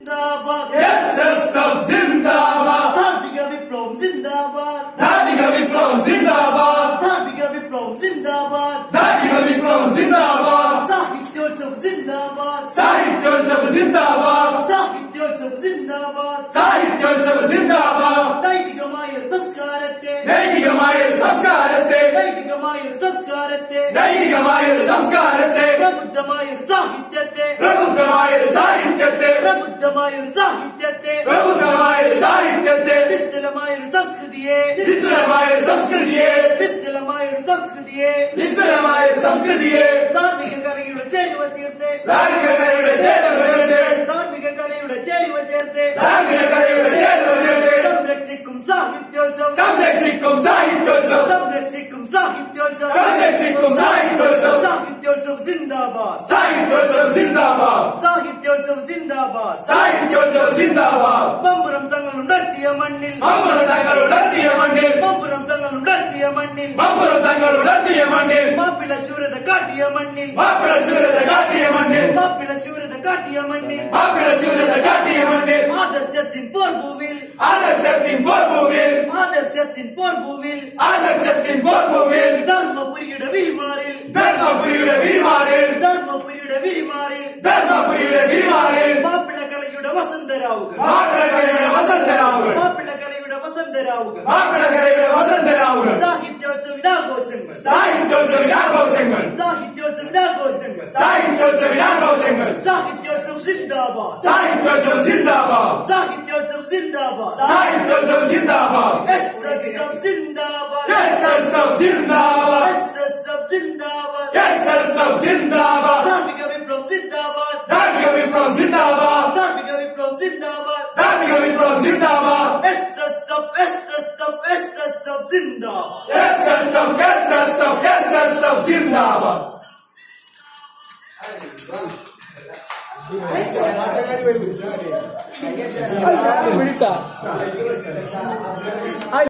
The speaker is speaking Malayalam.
SSF जिंदाबाद धार्मिक विप्लव जिंदाबाद धार्मिक विप्लव जिंदाबाद धार्मिक विप्लव जिंदाबाद धार्मिक विप्लव जिंदाबाद साहित्योत्सव जिंदाबाद साहित्योत्सव जिंदाबाद साहित्योत्सव जिंदाबाद സാഹിത്യോത്സവ ജിന്ദാബാദ് നൈതികമായ സംസ്കാരത്തെ നൈതികമായ സംസ്കാരത്തെ നൈതികമായ സംസ്കാരത്തെ നൈതികമായ സംസ്കാരത്തെ പ്രബുദ്ധമായ സാഹിത്യത്തെ പ്രബുദ്ധമായ സാഹിത്യത്തെ പ്രബുദ്ധമായ സാഹിത്യത്തെ പ്രബുദ്ധമായ സാഹിത്യത്തെ നിസ്തുലമായ സംസ്കൃതിയെ നിസ്തുലമായ സംസ്കൃതിയെ നിസ്തുലമായ സംസ്കൃതിയെ നിസ്തുലമായ സംസ്കൃതിയെ ധാർമ്മിക കലയുടെ ചേരുവ ചേർത്ത് ധാർമ്മിക കലയുടെ ചേരുവ ചേർത്ത് ധാർമ്മിക കലയുടെ ചേരുവ ചേർത്ത് ധാർമ്മിക കലയുടെ ചേരുവ ചേർത്ത് സംരക്ഷിക്കും സാഹിത്യോത്സവം സംരക്ഷിക്കും സാഹിത്യോത്സവം സംരക്ഷിക്കും സാഹിത്യോത്സവം സംരക്ഷിക്കും സാഹിത്യോത്സവം സാഹിത്യോത്സവം സിന്ദാബാദ് സാഹിത്യോത്സവ ജിന്ദാബാദ് സാഹിത്യോത്സവം സിന്ദാബാദ് സാഹിത്യോത്സവ ജിന്ദാബാദ് മമ്പുറം തങ്ങൾ ഉണർത്തിയ മണ്ണിൽ മമ്പുറം തങ്ങൾ ഉണർത്തിയ മണ്ണിൽ മമ്പുറം തങ്ങൾ ഉണർത്തിയ മണ്ണിൽ മമ്പുറം തങ്ങൾ ഉണർത്തിയ മണ്ണിൽ മാപ്പിള ശൂരത കാട്ടിയ മണ്ണിൽ മാപ്പിള ശൂരത കാട്ടിയ മണ്ണിൽ മാപ്പിള ശൂരത കാട്ടിയ മണ്ണിൽ മാപ്പിള ശൂരത കാട്ടിയ മണ്ണിൽ ആദർശത്തിൻ പോർഭൂവിൽ ആദർശത്തിൻ പോർഭൂവിൽ ആദർശത്തിൻ പോർഭൂവിൽ ആദർശത്തിൻ പോർഭൂവിൽ ധർമ്മപുരിയുടെ വിരിമാറിൽ ധർമ്മപുരിയുടെ വിരിമാറിൽ ധർമ്മപുരിയുടെ വിരിമാറിൽ ധർമ്മപുരിയുടെ വിരിമാറിൽ മാപ്പിള കലയുടെ വസന്തരാവുകൾ മാപ്പിള കലയുടെ വസന്തരാവുകൾ മാപ്പിള കലയുടെ വസന്തരാവുകൾ മാപ്പിള കലയുടെ വസന്തരാവുകൾ സാഹിത്യോത്സവിനാഘോഷങ്ങൾ സാഹിത്യോത്സവിനാഘോഷങ്ങൾ സാഹിത്യോത്സവിനാഘോഷങ്ങൾ സാഹിത്യോത്സവിനാഘോഷങ്ങൾ സാഹിത്യോത്സവം സിന്ദാബാദ് സാഹിത്യോത്സവ ജിന്ദാബാദ് സാഹിത്യോത്സവം സിന്ദാബാദ് സാഹിത്യോത്സവ ജിന്ദാബാദ് SSF സിന്ദാബാദ് SSF ജിന്ദാബാദ് SSF സിന്ദാബാദ് SSF ജിന്ദാബാദ് ധാർമ്മിക വിപ്ലവം സിന്ദാബാദ് ധാർമ്മിക വിപ്ലവം ജിന്ദാബാദ് ധാർമ്മിക വിപ്ലവം സിന്ദാബാദ് ധാർമ്മിക വിപ്ലവം ജിന്ദാബാദ് SSF സിന്ദാബാദ് SSF ജിന്ദാബാദ് വിളിക്കാം